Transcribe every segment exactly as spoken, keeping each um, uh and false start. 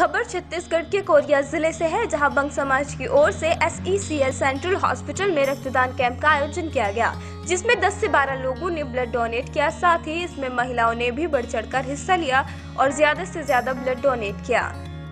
खबर छत्तीसगढ़ के कोरिया जिले से है, जहां बंग समाज की ओर से S E C L central hospital में रक्तदान कैंप का आयोजन किया गया, जिसमें दस से बारह लोगों ने ब्लड डोनेट किया। साथ ही इसमें महिलाओं ने भी बढ़ चढ़कर हिस्सा लिया और ज्यादा से ज्यादा ब्लड डोनेट किया।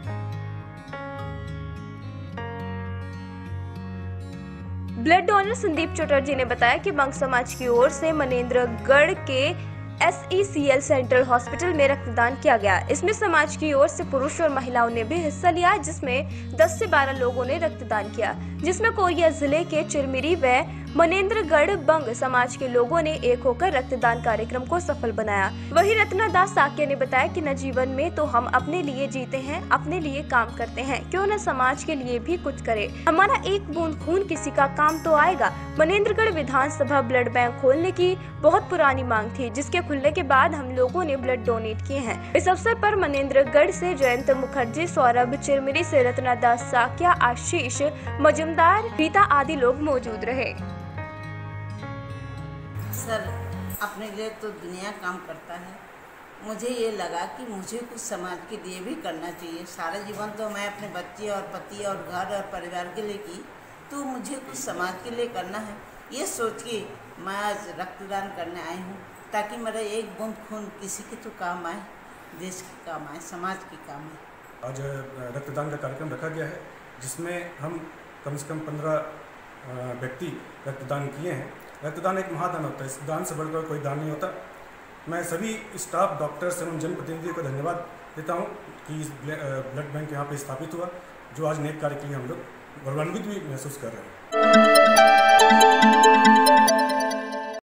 ब्लड डोनर संदीप चटर्जी ने बताया कि बंग समाज की ओर से मनेन्द्रगढ़ के S E C L central hospital में रक्तदान किया गया। इसमें समाज की ओर से पुरुष और महिलाओं ने भी हिस्सा लिया, जिसमें दस से बारह लोगों ने रक्तदान किया, जिसमें कोरिया जिले के चिरमिरी व मनेन्द्रगढ़ बंग समाज के लोगों ने एक होकर रक्तदान कार्यक्रम को सफल बनाया। वहीं रत्ना दास साक्य ने बताया कि न जीवन में तो हम अपने लिए जीते हैं, अपने लिए काम करते हैं, क्यों न समाज के लिए भी कुछ करे। हमारा एक बूंद खून किसी का काम तो आएगा। मनेन्द्रगढ़ विधानसभा ब्लड बैंक खोलने की बहुत पुरानी मांग थी, जिसके खुलने के बाद हम लोगों ने ब्लड डोनेट किए हैं। इस अवसर पर मनेन्द्रगढ़ से जयंत मुखर्जी, सौरभ, चिरमिरी से रत्ना दास साक्या, आशीष मजुमदार, रीता आदि लोग मौजूद रहे। सर, अपने लिए तो दुनिया काम करता है, मुझे ये लगा कि मुझे कुछ समाज के लिए भी करना चाहिए। सारा जीवन तो मैं अपने बच्चे और पति और घर और परिवार के लिए की, तो मुझे कुछ समाज के लिए करना है। ये सोच के मैं आज रक्तदान करने आई हूँ, ताकि मेरा एक बूंद खून किसी के तो काम आए, देश के काम आए, समाज के काम आए। आज रक्तदान का कार्यक्रम रखा गया है, जिसमें हम कम से कम पंद्रह व्यक्ति रक्तदान किए हैं। रक्तदान एक महादान होता है, इस दान से बढ़कर कोई दान नहीं होता। मैं सभी स्टाफ, डॉक्टर्स एवं जनप्रतिनिधियों को धन्यवाद देता हूं कि इस ब्लड बैंक यहाँ पे स्थापित हुआ, जो आज नेक कार्य के लिए हम लोग गौरवान्वित भी महसूस कर रहे हैं।